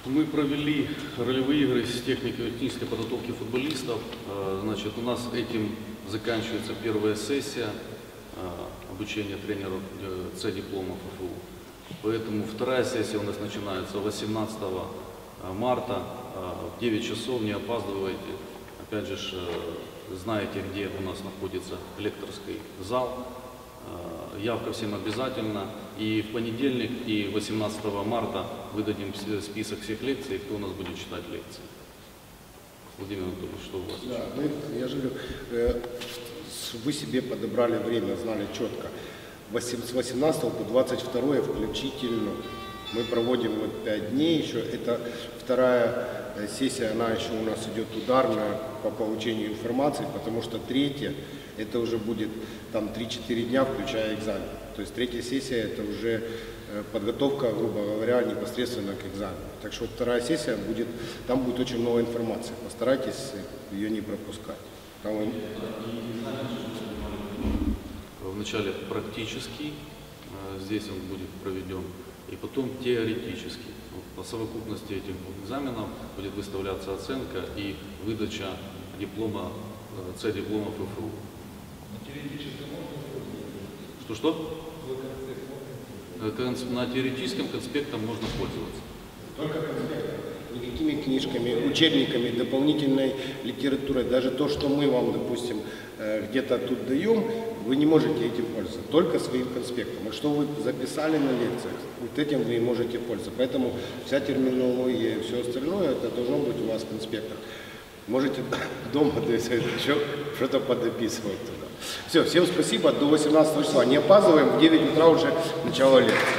Мы провели ролевые игры с техникой технической подготовки футболистов. Значит, у нас этим заканчивается первая сессия обучения тренеров С-дипломов ФФУ. Поэтому вторая сессия у нас начинается 18 марта в 9 часов. Не опаздывайте. Опять же, знаете, где у нас находится лекторский зал. Явка всем обязательно. И в понедельник, и 18 марта выдадим список всех лекций, кто у нас будет читать лекции. Владимир Анатольевич, что у вас? Да, я же говорю, вы себе подобрали время, знали четко. С 18 по 22 включительно мы проводим 5 дней еще. Это вторая сессия, она еще у нас идет ударная по получению информации, потому что третья, это уже будет там 3-4 дня, включая экзамен. То есть третья сессия это уже подготовка, грубо говоря, непосредственно к экзамену. Так что вторая сессия будет, там будет очень много информации. Постарайтесь ее не пропускать. Вначале практический, здесь он будет проведен, и потом теоретический. По совокупности этих двух экзаменов будет выставляться оценка и выдача диплома, С-диплома ФФУ. Что? На теоретическом конспектом можно пользоваться. Только конспектом. Никакими книжками, учебниками, дополнительной литературой. Даже то, что мы вам, допустим, где-то тут даем, вы не можете этим пользоваться. Только своим конспектом. И что вы записали на лекциях, вот этим вы можете пользоваться. Поэтому вся терминология и все остальное, это должно быть у вас в конспектах. Можете дома еще что-то подописывать туда. Все, всем спасибо. До 18 числа. Не опаздываем. В 9 утра уже начало лекции.